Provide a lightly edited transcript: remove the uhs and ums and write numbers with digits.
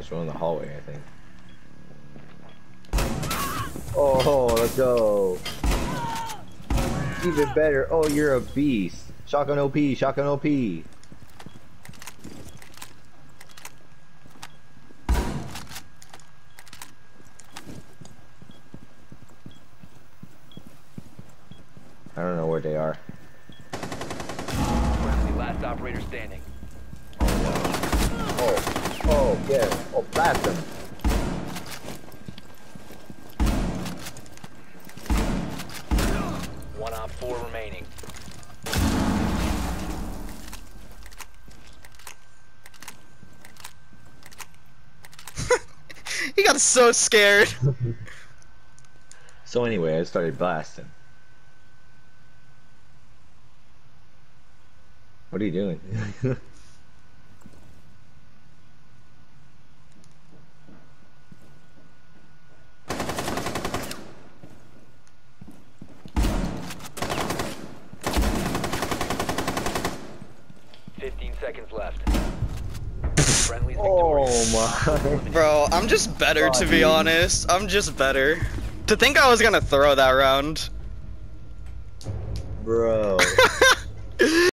There's one in the hallway, I think. Oh, let's go. Even better. Oh, you're a beast. Shotgun OP, shotgun OP. I don't know where they are. Friendly, last operator standing. Oh, yeah. Oh, blast them. One op 4 remaining. He got so scared. So anyway, I started blasting. What are you doing? 15 seconds left. Friendly's victorious. Oh my. Bro, I'm just better to be Shotty. honest. I'm just better. To think I was gonna throw that round. Bro.